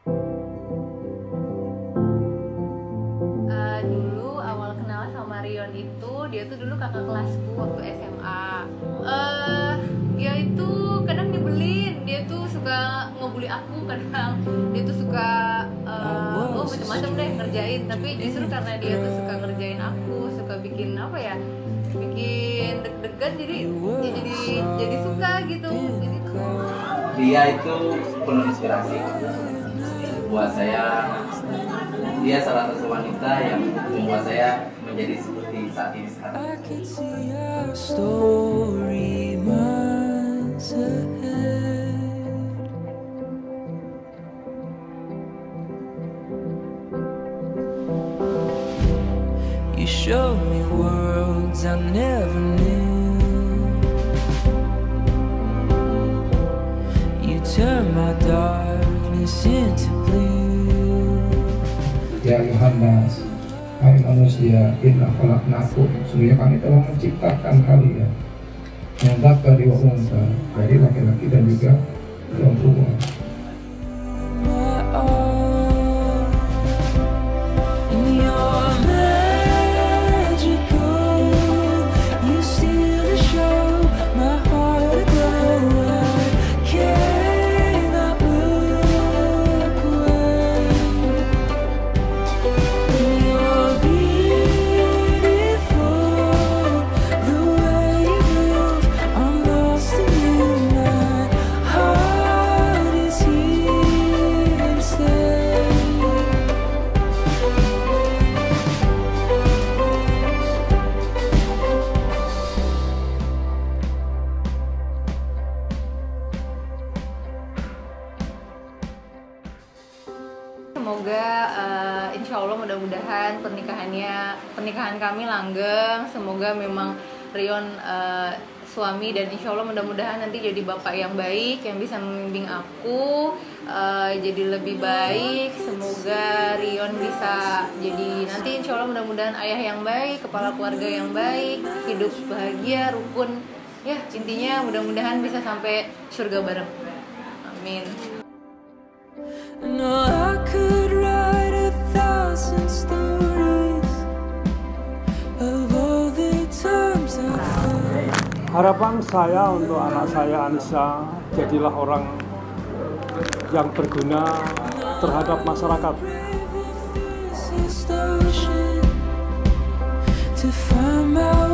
Dulu awal kenal sama Rion itu, dia tuh dulu kakak kelasku waktu SMA. Dia itu kadang nyebelin, dia tuh suka ngebully aku, kadang dia tuh suka macam-macam deh ngerjain. Tapi justru karena dia tuh suka ngerjain aku, suka bikin apa ya, bikin deg-degan, jadi suka gitu. Jadi Dia itu penuh inspirasi buat saya. Dia salah satu wanita yang membuat saya menjadi seperti saat ini sekarang. You showed me worlds I never knew. You turned my darkness into blue. Ya Yohanes, hai manusia, inna khalaqnakum, sesungguhnya kami telah menciptakan kalian yang dapat diwaungkan dari laki-laki dan juga perempuan. semoga insya Allah mudah-mudahan pernikahan kami langgeng. Semoga memang Rion suami, dan insya Allah mudah-mudahan nanti jadi bapak yang baik yang bisa membimbing aku jadi lebih baik. Semoga Rion bisa jadi nanti insya Allah mudah-mudahan ayah yang baik, kepala keluarga yang baik, hidup bahagia, rukun, ya intinya mudah-mudahan bisa sampai surga bareng. Amin. No, I could write 1,000 stories of all the times I felt. Harapan saya untuk anak saya Anissa, jadilah orang yang berguna terhadap masyarakat. To find my